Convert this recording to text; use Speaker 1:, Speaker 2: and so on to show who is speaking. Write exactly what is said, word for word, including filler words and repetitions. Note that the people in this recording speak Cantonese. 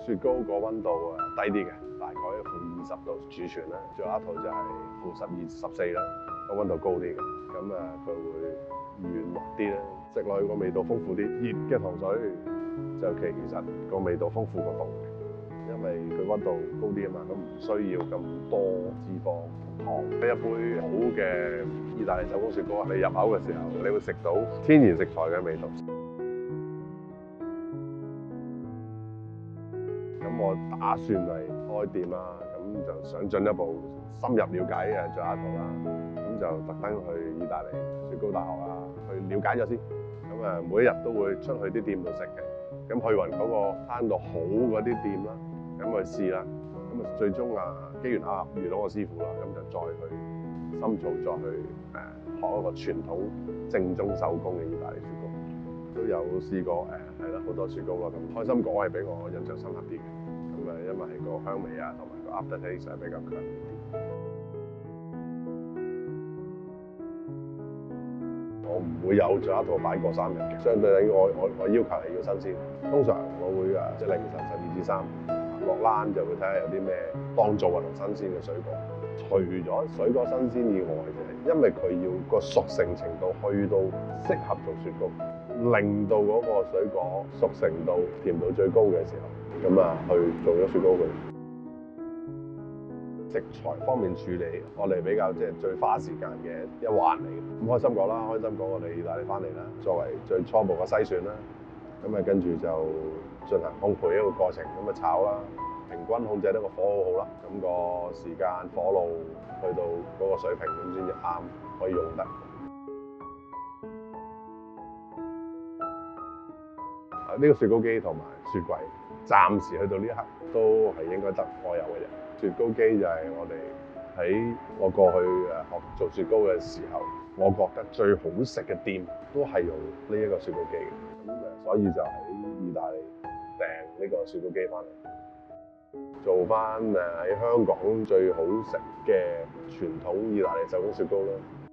Speaker 1: 雪糕個溫度啊低啲嘅，大概負二十度儲存啦。最後一套就係負十二十四啦，個溫度高啲嘅，咁啊佢會軟滑啲啦，食落去個味道豐富啲。熱嘅糖水就其實個味道豐富過凍嘅。因為佢溫度高啲啊嘛，咁唔需要咁多脂肪同糖。一杯好嘅意大利手工雪糕，你入口嘅時候，你會食到天然食材嘅味道。咁我打算係開店啦，咁就想進一步深入了解誒最後一套啦。咁就特登去意大利雪糕大學啊，去了解咗先。咁啊，每一日都會出去啲店度食嘅。咁去勻嗰個攤到好嗰啲店啦。咁去試啦，咁啊最終啊機緣巧合遇到個師傅啦，咁就再去深造，再去誒學一個傳統正宗手工嘅意大利雪糕，都有試過誒係啦好多雪糕啦，咁開心果係俾我印象深刻啲嘅，咁啊因為係個香味啊同埋個 aftertaste 係比較強烈啲。我唔會有最後一套擺過三日嘅，相對嚟我我我要求係要新鮮，通常我會啊即係凌晨十二至三。落欄就會睇下有啲咩當造啊同新鮮嘅水果。除咗水果新鮮以外嘅，因為佢要個熟成程度去到適合做雪糕，令到嗰個水果熟成到甜度最高嘅時候，咁啊去做咗雪糕佢。食材方面處理，我哋比較即係最花時間嘅一環嚟嘅。咁開心果啦，開心果我哋意大利翻嚟啦，作為最初步嘅篩選啦。咁啊，跟住就進行烘焙一個過程，咁啊炒啦，平均控制得個火好好啦，咁個時間火路去到嗰個水平咁先至啱可以用得。啊，呢個雪糕機同埋雪櫃，暫時去到呢一刻都係應該得我有嘅啫。雪糕機就係我哋喺我過去誒學做雪糕嘅時候，我覺得最好食嘅店都係用呢一個雪糕機嘅。咁誒，所以就喺意大利訂呢個雪糕機翻嚟，做翻誒喺香港最好食嘅傳統意大利手工雪糕啦。